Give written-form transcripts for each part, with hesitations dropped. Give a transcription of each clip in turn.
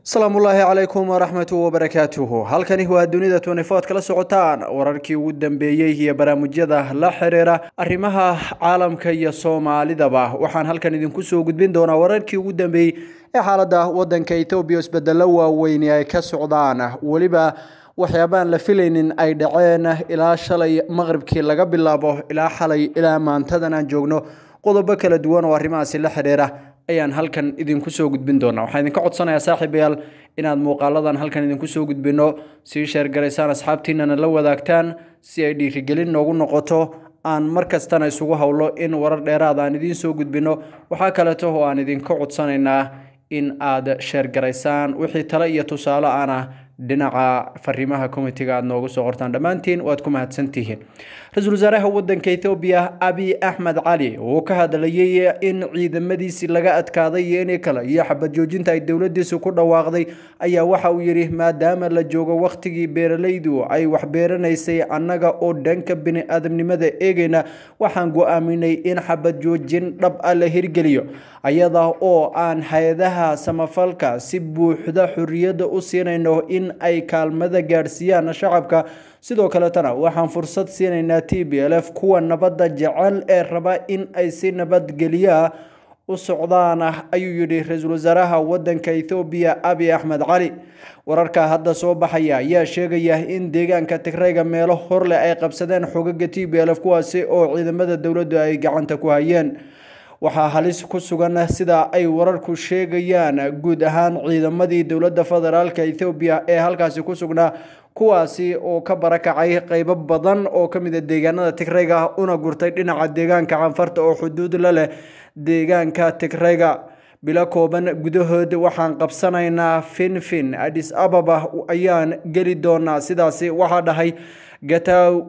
السلام الله عليكم ورحمة وبركاته. halkani waa dunida 24 kala socotaan wararkii ugu dambeeyay iyo barnaamijyada la xiriira arrimaha caalamka iyo Soomaalidaba. Waxaan halkan idinku soo gudbin doonaa wararkii ugu dambeeyay ee xaaladda wadanka Itoobiya isbedelo waaweyn ay ka socdaan. Waliba waxyaabaan la filaynin ay dhaceen ilaa shalay maqribkii laga bilaabo ilaa xalay ilaa maantadan aan joogno qodobo kala duwan oo arrimahaasi la xiriira ayaan halkan idinku soo gudbin doonaa. Waxaan idinka codsanayaa saaxiibayaal inaad muuqaaladan halkan idinku soo gudbino si share gareysaan asxaabtiinana la wadaagtaan si ay dhiirigelin noogu noqoto aan markastana isugu hawlo in warar dheeraad aan idin soo gudbino. Waxa kale oo aan idinka codsanaynaa in aad share gareysaan wixii talo iyo tusaale aan dhinaca fariimaha committee-ga aad noogu soo qortaan dhamaantiin waad ku mahadsantihiin. Ra'iisul Wasaaraha wadanka Itoobiya Abiy Ahmed Cali oo ka hadlayay in ciidamadiisi laga adkaaday in kala iyo xabad joojinta ay dawladdiisu ku dhawaaqday ayaa waxa uu yiri maadaama la joogo waqtigii beeralaydu ay wax beeranaysay annaga oo dhanka bini'aadamnimada eegayna waxaan go'aaminay in xabad joojin dhab ah la hirgeliyo ayada oo aan hay'adaha samafalka si buuxda xurriyada u siinayno in ay kaalmada gaarsiiyaan shacabka. sidoo kale tana waxaan fursad siinaynaa TPLF kuwa nabadda jecel ee raba in ay si nabadgelyo u socdaan ayuu yiri ra'iisul wasaaraha wadanka Itoobiya Abiy Ahmed Cali. wararka hadda soo baxaya ayaa sheegaya in deegaanka Tigreega meelo hor leh ay qabsadeen xogaga TPLF kuwaasi oo ciidamada dawladdu ay gacanta ku hayeen. waxaa halis ku sugan sida ay wararku sheegayaan guud ahaan ciidamadii dawladda federaalka Itoobiya ee halkaasi ku sugnaa kuwaasi oo ka barakacay qaybo badan oo kamid ah deegaanada Tigreega una gurtay dhinaca deegaanka Canfarta oo xuduud la leh deegaanka Tigreega. bila kooban gudahood waxaan qabsanaynaa Finfin Addis Ababa ayaan gali doonaa sidaasi waxa dhahay Getachew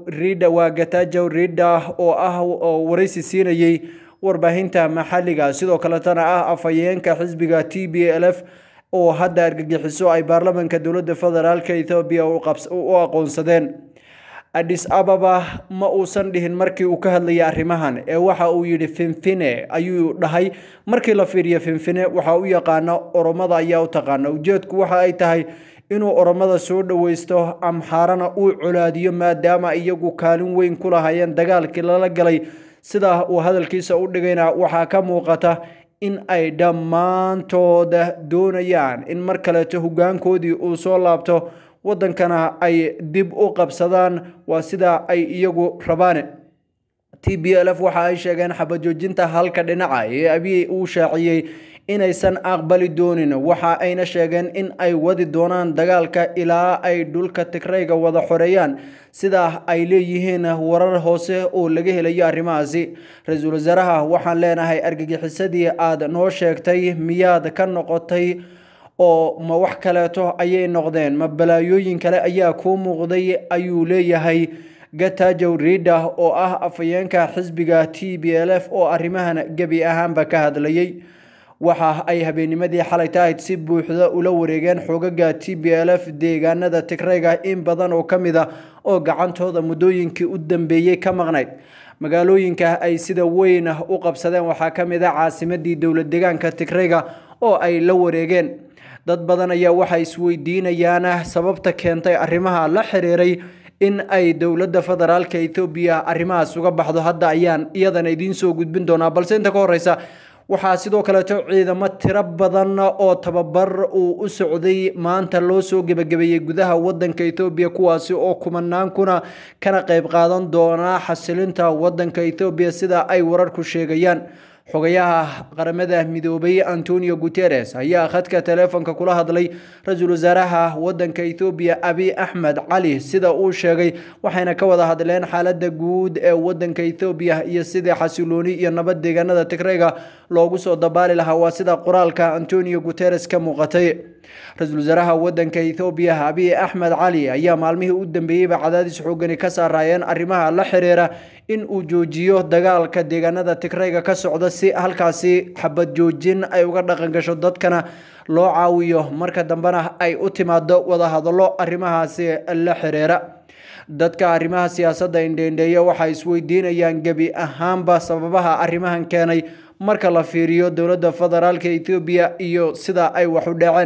Reda oo waraysi siinayay warbaahinta maxalliga sidoo kale tana afayeenka xisbiga TPLF oo hadda argagixiso ay baarlamaanka dawladda federaalka Itoobiya u aqoonsadeen. Addis Ababa ma uusan dhihin markii uu ka hadlayay arrimahan ee waxa uu yiri Finfine ayuu dhahay. markii la fiiriyo Finfine waxa uu yaqaan Oromada ayaa u taqaan ujeedku waxa ay tahay inuu Oromada soo dhaweysto Amxaarana uu culaadiyo maadaama iyagu kaalin weyn ku lahaayeen dagaalkii lala galay. sida uu hadalkiisa u dhigayna waxa ka muuqata in ay dhammaantood doonayaan in mar kale hoggaankoodii uu soo laabto wadankana ay dib u qabsadaan waa sida ay iyagu rabaan. TPLF waxa ay sheegeen xabad joojinta halka dhinaca ee Abiy uu shaaciyay inaysan aqbali doonin. waxa ayna sheegeen in ay wadi doonaan dagaalka ilaa ay dhulka Tigreega wada xoreeyaan sida ay leeyihiin warar hoose oo laga helayo arrimahaasi. ra'iisul wasaaraha waxaan leenahay argagixisadii aad noo sheegtay miyaad ka noqotay oo ma wax kaleeto ayay noqdeen ma balaayooyin kale ayaa ku muuqday ayuu leeyahay Getachew Reda oo afayeenka xisbiga TPLF oo arrimahan gabi ahaanba ka hadlayay. waxa ay habeennimadii xalay tahay si buuxda ula wareegeen xogaga TPLF deegaanada Tigreega in badan oo kamid ah oo gacantooda muddooyinkii u dambeeyay ka maqnayd. magaalooyinka ay sida weyn u qabsadeen waxa kamid ah caasimadii dawlad deegaanka Tigreega oo ay la wareegeen. dad badan ayaa waxa isweydiinayaan sababta keentay arrimaha la xiriiray in ay dawladda federaalka Itoobiya arrimahaas uga baxdo. hadda ayaan iyadana idin soo gudbin doonaa balse inta ka horeysa waxaa sidoo kale ciidamo tiro badan oo tababar u socday maanta loo soo gabagabeeyay gudaha wadanka Itoobiya kuwaasi oo kumanaan kuna kana qayb qaadan doona xasilinta wadanka Itoobiya sida ay wararku sheegayaan. xogayaha qaramada midoobay Antonio Guterres ayaa khadka telefoonka kula hadlay ra'iisul wasaaraha wadanka Itoobiya Abiy Ahmed Cali sida uu sheegay waxayna ka wada hadleen xaaladda guud ee wadanka Itoobiya iyo sida xasilooni iyo nabad deegaanada Tigreega loogu soo dabaali lahaa waa sida qoraalka Antonio Guterres ka muuqatay. ra'iisul wasaaraha wadanka Itoobiya Abiy Ahmed Cali ayaa maalmihii u dambeeyay cadaadis xooggan ka saarayeen arrimaha la xiriira in uu joojiyo dagaalka deegaanada Tigreega ka socda si halkaasi xabad joojin ay uga dhaqan gasho dadkana loo caawiyo marka dambana ay u timaado wada hadallo arrimahaasi la xiriira. dadka arrimaha siyaasadda indheendheeya waxay isweydiinayaan gabi ahaanba sababaha arrimahan keenay marka la fiiriyo dawladda federaalka Itoobiya iyo sida ay wax u dhaceen.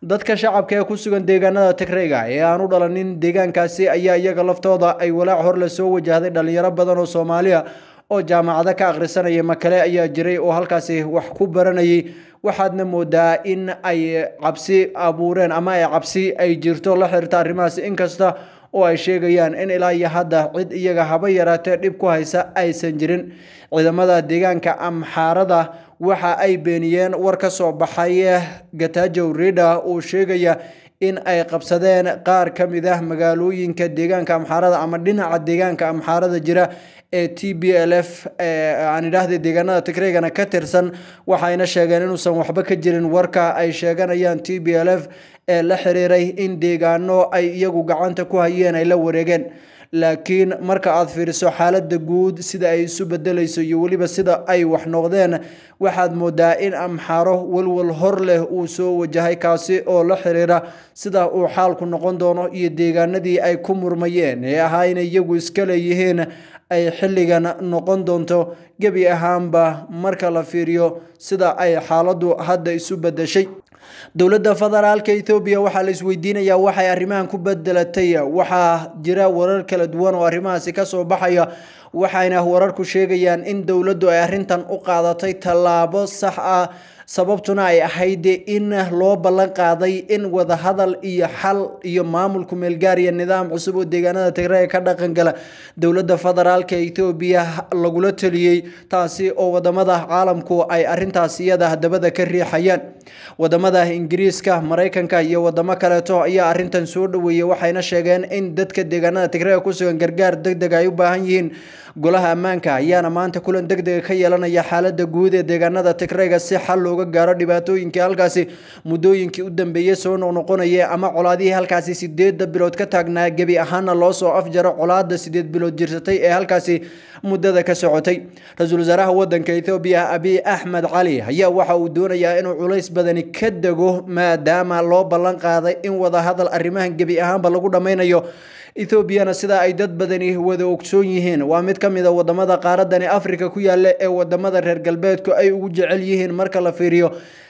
dadka shacabka ee ku sugan deegaanada Tigreega ee aan u dhalanin deegaankaasi ayaa iyaga laftooda ay walaac hor la soo wajahday dhalinyaro badan oo Soomaaliya oo jaamacada ka akhrisanaya Makale ayaa jiray oo halkaasi wax ku baranayay waxaadna moodaa in ay cabsi abuureen ama ay cabsi ay jirto la xiriirta arrimahaas inkasta oo ay sheegayaan in ilaa iyo hadda cid iyaga haba yaraatee dhib ku haysa aysan jirin ciidamada deegaanka Amxaarada waxa ay beeniyeen war ka soo baxay Getachew Reda oo sheegaya in ay qabsadeen qaar ka mid ah magaalooyinka deegaanka Amxaarada ama dhinaca deegaanka Amxaarada jira ee TPLF aan idhaahday deegaanada Tigreegana ka tirsan waxayna sheegeen inuusan waxba ka jirin warka ay sheeganayaan TPLF ee la xiriiray in deegaano ay iyagu gacanta ku hayeen ay la wareegeen laakiin marka aad fiiriso xaaladda guud sida ay isu bedelayso iyo waliba sida ay wax noqdeen waxaad moodaa in Amxaaro walwal hor leh uu soo wajahay kaasi oo la xiriira sida uu xaalku noqon doono iyo deegaanadii ay ku murmayeen ee ahaa inay iyagu iska leeyihiin ay xilligan noqon doonto gebi ahaanba marka la fiiriyo sida ay xaaladdu hadda isu bedeshay dowladda federaalka Ethiopia waxa la isweydiinayaa waxay arrimahan ku bedelatay waxa jira warar kala duwan oo arrimahaasi ka soo baxaya waxayna wararku sheegayaan in dowladdu ay arrintan u qaadatay tallaabo sax ah sababtuna ay ahayd in loo ballan qaaday in wada hadal iyo xal iyo maamulku meelgaariya nidaam cusub oo deegaanada Tigreega ka dhaqan gala dowladda federaalka Ethiopia lagula taliyay taasi oo wadamada caalamku ay arrintaas iyada dabada ka riixayaan wadamada Ingiriiska Mareykanka iyo wadamo kale ayaa arrintan soo dhaweeyay waxayna sheegeen in dadka deegaanada Tigreega ku sugan gargaar degdeg ay u baahan yihiin golaha ammaanka ayaana maanta kulan degdeg ka yeelanaya xaaladda guud ee deegaanada Tigreega si xal looga gaaro dhibaatooyinka halkaasi muddooyinkii u dambeeyay soo noqonaya ama colaadihii halkaasi 8 bilood ka taagnaa gabi ahaana loo soo afjaro colaadda 8 bilood jirsatay ee halkaasi muddada ka socotay ra'iisul wasaaraha wadanka Ethiopia Abiy Ahmed Ali ayaa waxa uu doonayaa inuu culays badani ka dago maadaama loo ballan qaaday in wada hadal arrimahan gabi ahaanba lagu dhameynayo Ethiopia sida ay dad badani wada ogsoon yihiin waa mid kamid ah wadamada qaaradani Afrika ku yaala ee wadamada reer galbeedku ay ugu jecel yihiin marka la fiiriyo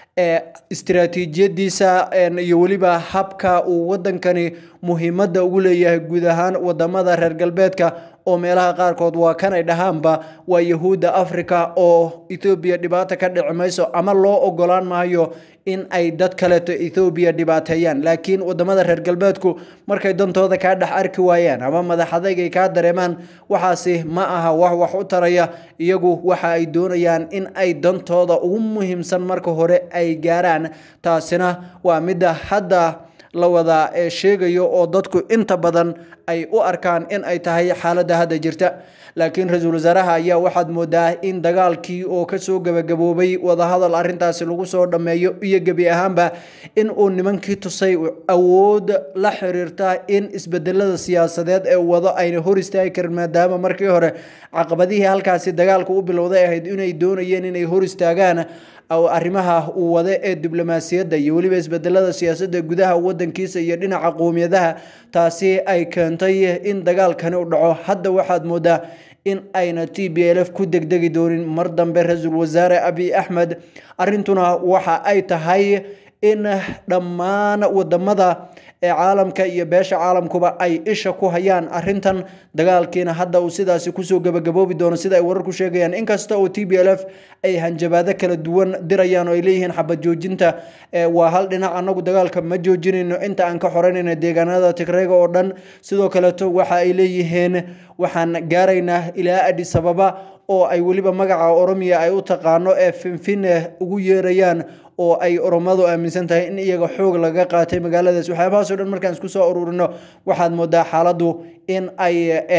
istiraatiijiyadiisa iyo waliba habka uu wadankani muhiimada ugu leeyahay guud ahaan wadamada reer galbeedka oo meelaha qaarkood waa kan ay dhahaanba waa Yahuuda Afrika oo Ethiopia dhibaato ka dhicmayso ama loo ogolaan maayo in ay dad kale Ethiopia dhibaateeyaan laakiin wadamada reer galbeedku markay dantooda ka dhax arki waayaan ama madaxadayga ka dareemaan waxaasi ma aha wax u taraya iyagu waxa ay doonayaan in ay dantooda ugu muhiimsan marka hore ay gaaraan taasina waa mid hadda la wada sheegayo oo dadku inta badan ay u arkaan in ay tahay xaaladda hadda jirta laakiin ra'iisul wasaaraha ayaa waxaad moodaa in dagaalkii oo ka soo gabagaboobay wada hadal arrintaasi lagu soo dhameeyo iyo gabi ahaanba in uu nimankii tusay awood la xiriirta in isbedelada siyaasadeed ee wado ayna hor istaagi karin maadaama markii hore caqabadihii halkaasi dagaalku u bilowday ahayd inay doonayeen inay hor istaagaan أو arrimaha uu wada ee diblomaasiyadda iyo waliba isbedelada siyaasadda gudaha wadankiisa iyo dhinaca qowmiyadaha taasi ay keentay in dagaalkani u dhaco hadda waxaad moodaa in ayna TPLF ku degdegi doonin mar dambe ra'iisul wasaare Abiy Ahmed arintuna waxa ay tahay in dhammaan wadamada caalamka iyo beesha caalamkuba ay isha ku hayaan arintan dagaalkiina hadda uu sidaas ku soo gabagaboobi doono sida ay wararku sheegayaan inkasta oo TPLF ay hanjabaado kala duwan dirayaan oo ay leeyihiin xabad joojinta waa hal dhinac anagu dagaalka ma joojinayno inta aan ka xoreynayno deegaanada Tigreega oo dhan sidoo kale waxa ay leeyihiin waxaan gaaraynaa ilaa Addis Ababa oo ay waliba magaca Oromia ay u taqaano ee Finfinne ugu yeerayaan oo ay Oromadu aaminsan tahay in iyaga xoog laga qaatay magaaladaas waxyaabahaas oo dhan markaan isku soo ururino waxaad moodaa xaaladdu in ay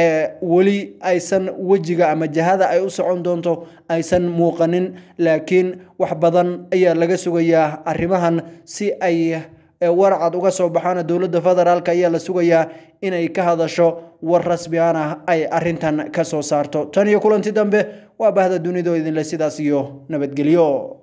wali aysan wajiga ama jahada ay u socon doonto aysan muuqanin laakiin wax badan ayaa laga sugayaa arrimahan si ay warcad uga soo baxaan dawladda federaalka ayaa la sugayaa inay ka hadasho war rasmi ah ay arintan ka soo saarto tan iyo kulanti dambe waa bahda dunida idin la sidaas iyo nabadgelyo